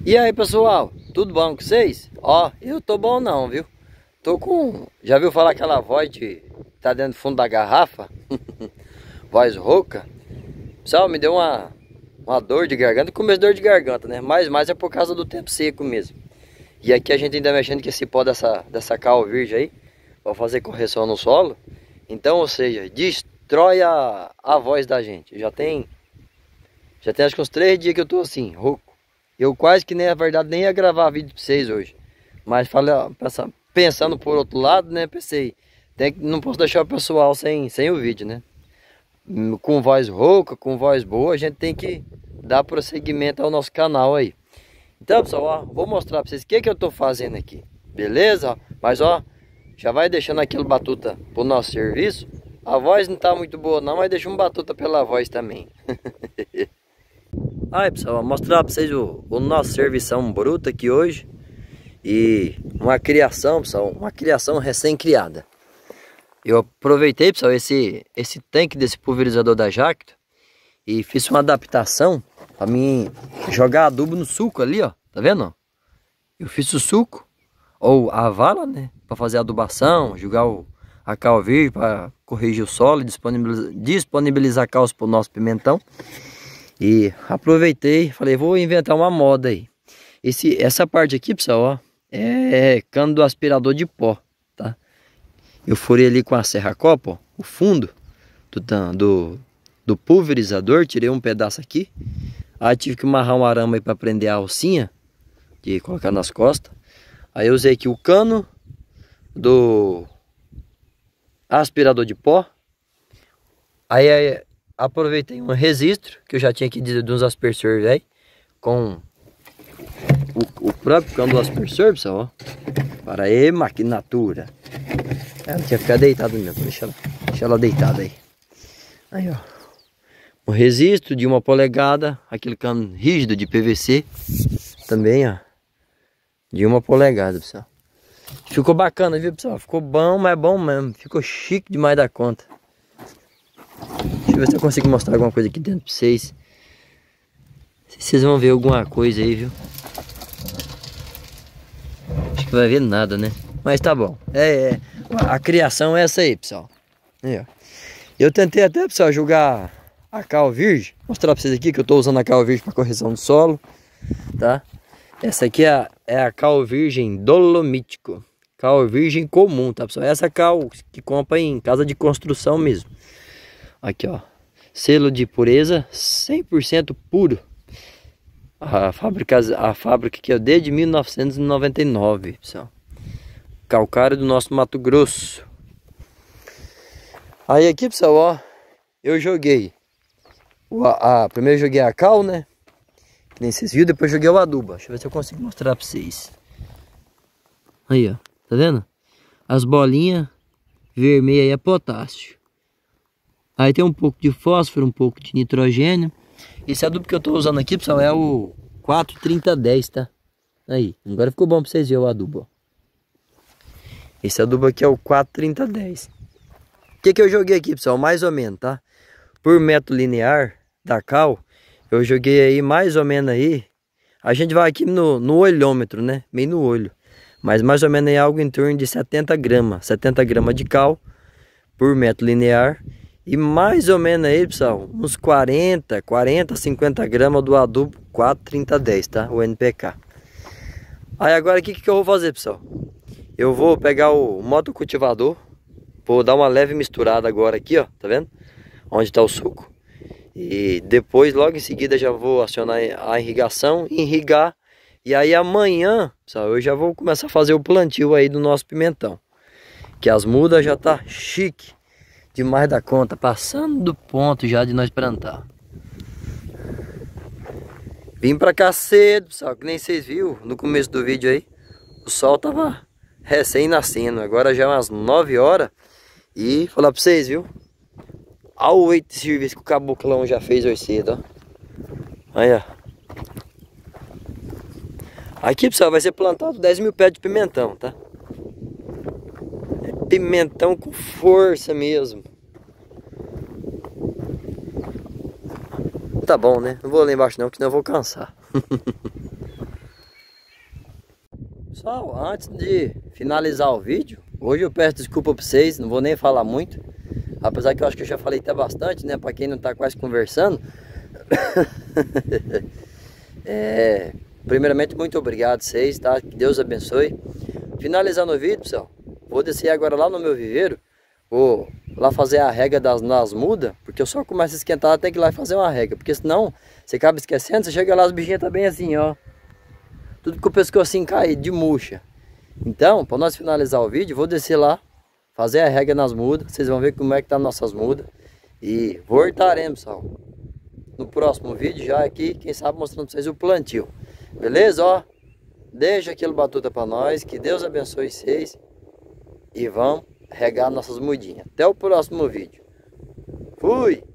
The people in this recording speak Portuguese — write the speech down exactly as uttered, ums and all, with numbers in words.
E aí, pessoal, tudo bom com vocês? Ó, eu tô bom não, viu? Tô com... Já viu falar aquela voz de... Tá dentro do fundo da garrafa? Voz rouca? Pessoal, me deu uma... Uma dor de garganta. Começo dor de garganta, né? Mas mais é por causa do tempo seco mesmo. E aqui a gente ainda mexendo com esse pó dessa, dessa cal virgem aí. Pra fazer correção no solo. Então, ou seja, destrói a, a voz da gente. Já tem... Já tem acho que uns três dias que eu tô assim, rouco. Eu quase que nem, na verdade, nem ia gravar vídeo pra vocês hoje. Mas falei, ó, pensando por outro lado, né, pensei, tem que, não posso deixar o pessoal sem, sem o vídeo, né? Com voz rouca, com voz boa, a gente tem que dar prosseguimento ao nosso canal aí. Então, pessoal, ó, vou mostrar pra vocês o que que eu tô fazendo aqui. Beleza? Mas, ó, já vai deixando aquilo batuta pro nosso serviço. A voz não tá muito boa não, mas deixa um batuta pela voz também. Aí, pessoal, vou mostrar pra vocês o, o nosso servição bruto aqui hoje. E uma criação, pessoal, uma criação recém-criada. Eu aproveitei, pessoal, esse, esse tanque desse pulverizador da Jacto e fiz uma adaptação para mim jogar adubo no suco ali, ó. Tá vendo? Eu fiz o suco, ou a vala, né? Para fazer a adubação, jogar o, a cal virgem para corrigir o solo, disponibilizar, disponibilizar caus para o nosso pimentão. E aproveitei, falei, vou inventar uma moda aí. Esse, essa parte aqui, pessoal, ó, é cano do aspirador de pó, tá? Eu furei ali com a serra-copa, ó, o fundo do, do, do pulverizador, tirei um pedaço aqui. Aí tive que amarrar um arame aí para prender a alcinha, de colocar nas costas. Aí eu usei aqui o cano do aspirador de pó. Aí, aí aproveitei um registro que eu já tinha aqui de, de uns aspersores aí, com o, o próprio cano do aspersor, pessoal, ó. Para aí, maquinatura. Ela tinha que ficar deitada mesmo, deixa ela, deixa ela deitada aí. Aí, ó. Um registro de uma polegada, aquele cano rígido de P V C, também, ó, de uma polegada, pessoal. Ficou bacana, viu, pessoal? Ficou bom, mas é bom mesmo. Ficou chique demais da conta. Deixa eu ver se eu consigo mostrar alguma coisa aqui dentro pra vocês. Se vocês vão ver alguma coisa aí, viu? Acho que vai ver nada, né? Mas tá bom. É, é. A criação é essa aí, pessoal. Aí, ó. Eu tentei até, pessoal, jogar a cal virgem. Vou mostrar pra vocês aqui que eu tô usando a cal virgem para correção do solo, tá? Essa aqui é a, é a cal virgem dolomítico. Cal virgem comum, tá, pessoal? Essa cal que compra em casa de construção mesmo. Aqui, ó. Selo de pureza cem por cento puro. A fábrica, a fábrica que é desde mil novecentos e noventa e nove, pessoal. Calcário do nosso Mato Grosso. Aí aqui, pessoal, ó, eu joguei o, a, a, primeiro eu joguei a cal, né? Que nem vocês viram, depois joguei o adubo. Deixa eu ver se eu consigo mostrar pra vocês. Aí, ó, tá vendo? As bolinhas vermelhas aí é potássio. Aí tem um pouco de fósforo, um pouco de nitrogênio. Esse adubo que eu tô usando aqui, pessoal, é o quatro trinta dez, tá? Aí, agora ficou bom pra vocês verem o adubo, ó. Esse adubo aqui é o quatro trinta dez. O que que eu joguei aqui, pessoal? Mais ou menos, tá? Por metro linear da cal, eu joguei aí mais ou menos aí. A gente vai aqui no, no olhômetro, né? Meio no olho. Mas mais ou menos aí algo em torno de setenta gramas. setenta gramas de cal por metro linear. E mais ou menos aí, pessoal, uns quarenta, quarenta, cinquenta gramas do adubo quatro trinta dez, tá? O N P K. Aí agora o que que eu vou fazer, pessoal? Eu vou pegar o motocultivador, vou dar uma leve misturada agora aqui, ó, tá vendo? Onde tá o suco. E depois, logo em seguida, já vou acionar a irrigação, irrigar. E aí amanhã, pessoal, eu já vou começar a fazer o plantio aí do nosso pimentão. Que as mudas já tá chique demais da conta, passando do ponto já de nós plantar. Vim pra cá cedo, pessoal, que nem vocês viram no começo do vídeo aí. O sol tava recém-nascendo, agora já é umas nove horas. E falar pra vocês, viu? Olha o oito de serviço que o caboclão já fez hoje cedo, ó. Aí, ó. Aqui, pessoal, vai ser plantado dez mil pés de pimentão, tá? É pimentão com força mesmo. Tá bom, né? Não vou lá embaixo não, que senão eu vou cansar. Pessoal, antes de finalizar o vídeo, hoje eu peço desculpa para vocês, não vou nem falar muito. Apesar que eu acho que eu já falei até bastante, né? Para quem não tá quase conversando. é, primeiramente, muito obrigado a vocês, tá? Que Deus abençoe. Finalizando o vídeo, pessoal, vou descer agora lá no meu viveiro. Vou lá fazer a rega das, das mudas, porque eu só começo a esquentar, tem que ir lá e fazer uma rega. Porque senão, você acaba esquecendo, você chega lá, as bichinhas tá bem assim, ó. Tudo com o pescoço assim caído, de murcha. Então, para nós finalizar o vídeo, vou descer lá, fazer a rega nas mudas. Vocês vão ver como é que tá nossas mudas. E voltaremos, pessoal, no próximo vídeo já aqui, quem sabe mostrando para vocês o plantio. Beleza, ó? Deixa aquilo batuta para nós, que Deus abençoe vocês. E vamos regar nossas mudinhas. Até o próximo vídeo. Fui!